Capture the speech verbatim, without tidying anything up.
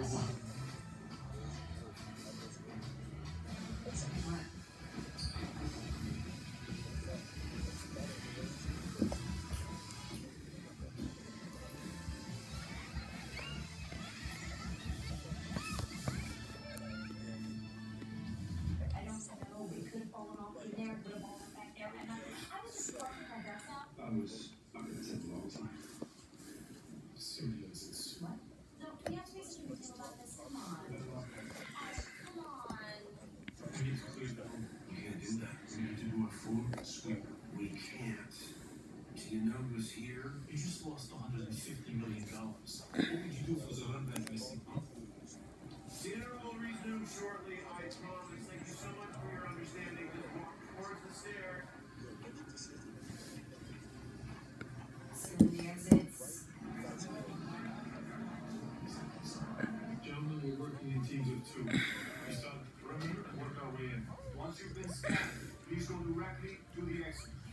I was stuck in a temple all the time. Symbiosis. What? No, do we have to make such a big deal about this? Come on. Ash, come on. We need to clear the home. We can't do that. We need to do a full sweep. We can't. Do you know who's here? You just lost one hundred fifty million dollars. What would you do if it was a run back missing? Dinner will resume shortly, I promise. Thank you so much for your understanding. Just walk towards the stairs. Still in the exits. Gentlemen, we're working in teams of two. We start the perimeter and work our way in. Once you've been scanned, please go directly to the exit.